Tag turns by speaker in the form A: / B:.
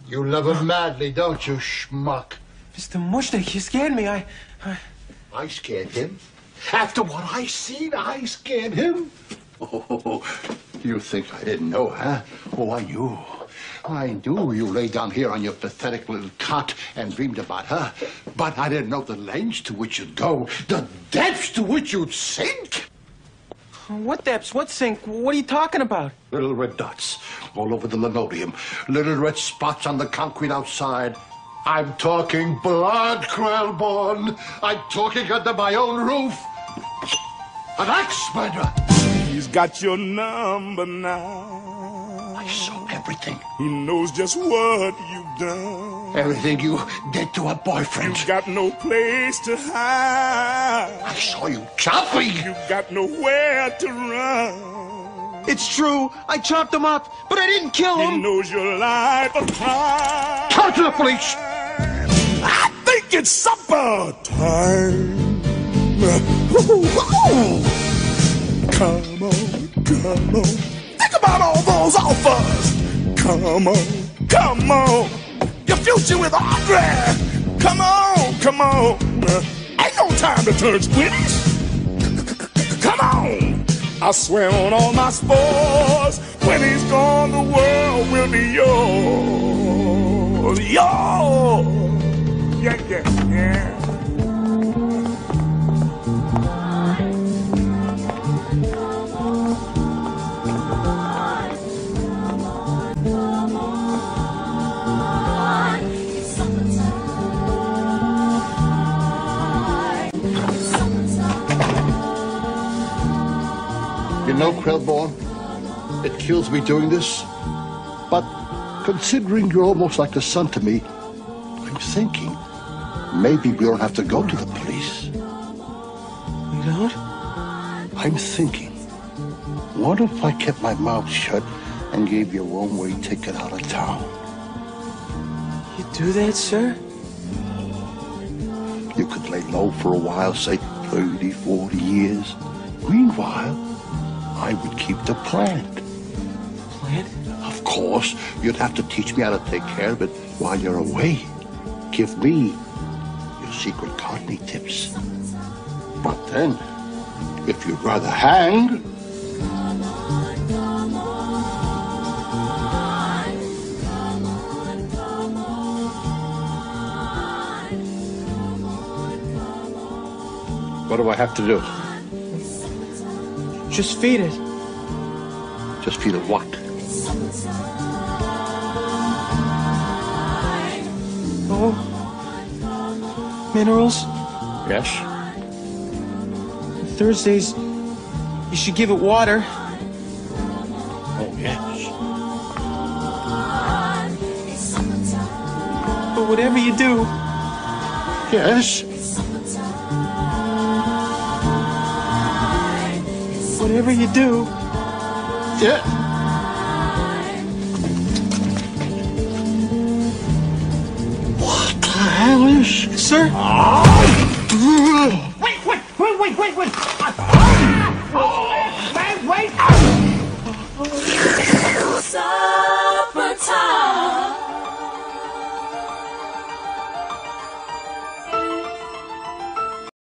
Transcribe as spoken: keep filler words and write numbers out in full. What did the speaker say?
A: You love him madly, don't you, schmuck?
B: Mister Mushnick, you scared me. I, I...
A: I scared him? After what I seen, I scared him? Oh, you think I didn't know, huh? Oh, I knew. I knew you lay down here on your pathetic little cot and dreamed about her. But I didn't know the lengths to which you'd go, the depths to which you'd sink.
B: What depths? What sink? What are you talking about?
A: Little red dots all over the linoleum. Little red spots on the concrete outside. I'm talking blood, Krellborn. I'm talking under my own roof. An axe murderer.
C: He's got your number now.
A: I saw everything.
C: He knows just what you've done.
A: Everything you did to a boyfriend.
C: You've got no place to hide.
A: I saw you chopping.
C: You've got nowhere to run.
B: It's true. I chopped him up, but I didn't kill him.
C: He knows your life of crime.
A: Come to the police.
C: I think it's supper time. Come on, come on. Think about all those offers. Come on, come on. Your future with Audrey. Come on, come on. Ain't no time to turn squiddies. Come on. I swear on all my spores. When he's gone, the world will be yours. Yours. Yeah, yeah, yeah.
A: You know, Krellborn, it kills me doing this, but considering you're almost like a son to me, I'm thinking maybe we don't have to go to the police.
B: You don't?
A: I'm thinking, what if I kept my mouth shut and gave you a one-way ticket out of town?
B: You do that, sir?
A: You could lay low for a while, say thirty, forty years. Meanwhile, I would keep the plant.
B: Plant?
A: Of course, you'd have to teach me how to take care of it while you're away. Give me your secret gardening tips. But then, if you'd rather hang... What do I have to do?
B: Just feed it.
A: Just feed it what?
B: Oh, minerals.
A: Yes?
B: Thursdays, you should give it water.
A: Oh, yes.
B: But whatever you do...
A: Yes?
B: Whatever you do...
A: Yeah. What the hell is...
B: Sir?
A: Oh.
D: Wait, wait, wait, wait, wait, wait! Ah! Oh, man, wait!